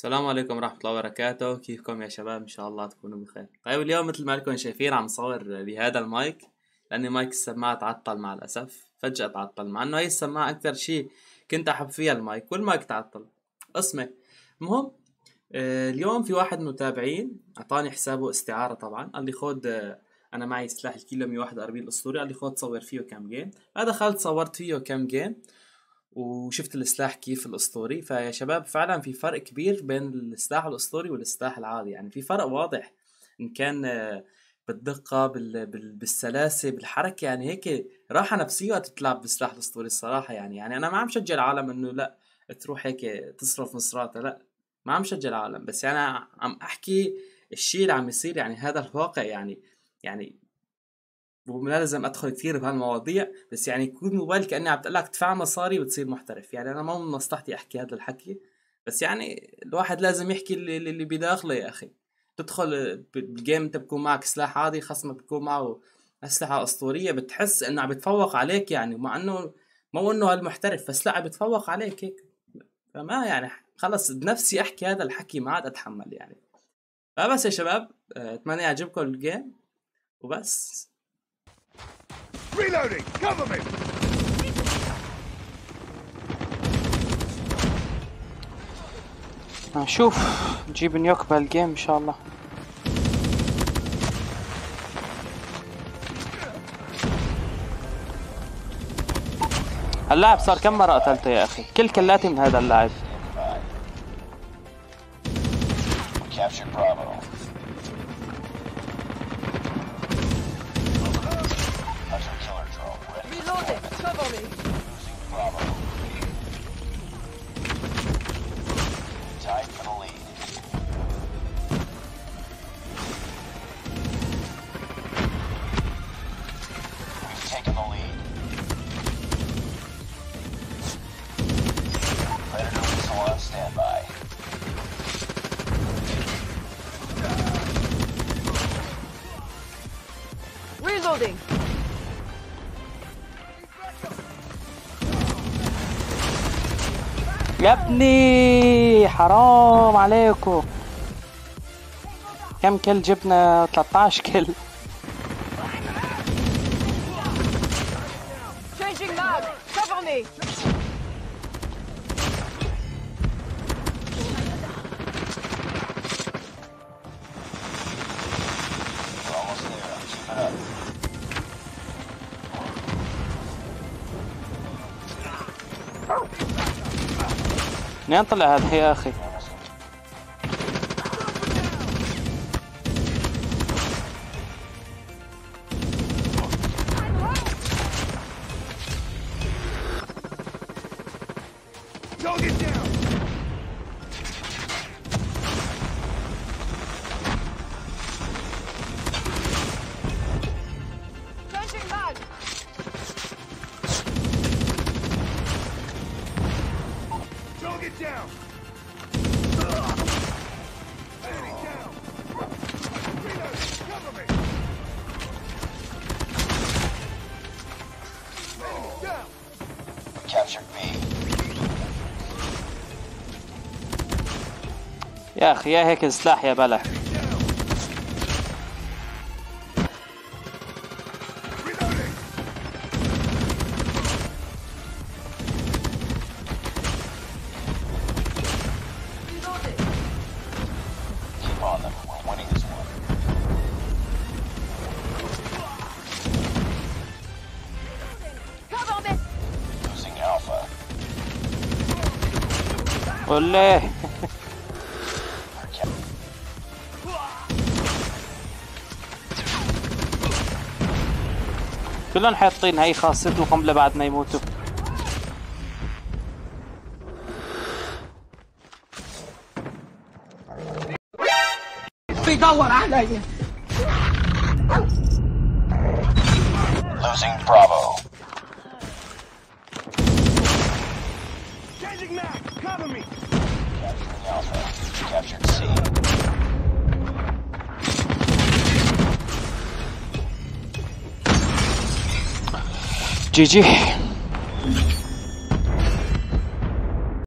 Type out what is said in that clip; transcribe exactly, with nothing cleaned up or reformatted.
السلام عليكم ورحمة الله وبركاته. كيفكم يا شباب؟ إن شاء الله تكونوا بخير. طيب اليوم مثل ما لكم شايفين عم صور بهذا المايك، لأن مايك السماعة تعطل مع الأسف، فجأة تعطل، مع إنه هي السماعة أكثر شيء كنت أحب فيها المايك، والمايك تعطل اسمه. المهم آه اليوم في واحد من المتابعين أعطاني حسابه استعارة، طبعا قال لي خود آه أنا معي سلاح الكيلو مية وواحد وأربعين الأسطوري، قال لي خود صور فيه كم جيم. فدخلت صورت فيه كم جيم وشفت السلاح كيف الاسطوري. فيا شباب فعلا في فرق كبير بين السلاح الاسطوري والسلاح العادي، يعني في فرق واضح ان كان آه، بالدقة بال... بال... بالسلاسة بالحركة، يعني هيك راحة نفسية وقت تلعب بالسلاح الاسطوري الصراحة. يعني يعني انا ما عم شجع العالم انه لا تروح هيك تصرف مصراتها، لا ما عم شجع العالم، بس يعني انا عم احكي الشيء اللي عم يصير، يعني هذا الواقع. يعني يعني ولا لازم ادخل كثير بهالمواضيع، بس يعني يكون موبايل كاني عم تقول لك تدفع مصاري وتصير محترف. يعني انا ما من مصلحتي احكي هذا الحكي، بس يعني الواحد لازم يحكي اللي, اللي بداخله. يا اخي تدخل بالجيم انت بكون معك سلاح عادي، خصمك بكون معه اسلحه اسطوريه، بتحس انه عم بتفوق عليك، يعني مع انه مو انه هالمحترف، بس لا عم بتفوق عليك هيك. فما يعني خلص بنفسي احكي هذا الحكي، ما عاد اتحمل يعني. فبس يا شباب آه، اتمنى يعجبكم الجيم وبس. Reloading! Cover me! نشوف نجيب نيوك بهالجيم ان شاء الله. اللاعب صار كم مرة قتلته يا اخي؟ كل كلاتي من هذا اللاعب. Reloading. يا ابني حرام عليكم، كم كل جبنا؟ ثلاثة عشر كل. Changing mag. Cover me. منين طلع هذا يا اخي؟ Don't get down! Changing mag. Don't get down! Enemy down! Reloading! Cover me! Enemy down! Captured B. يا اخي يا هيك السلاح يا بلا. Reloading! Keep on them. We're winning this one. Cover me. Losing Alpha. قولي كلهم حاطين هاي خاصية القنبلة بعد ما يموتوا. بيدور علي. Losing Bravo. Changing mag! Cover me! Capturing Alpha. Captured C. جي جي.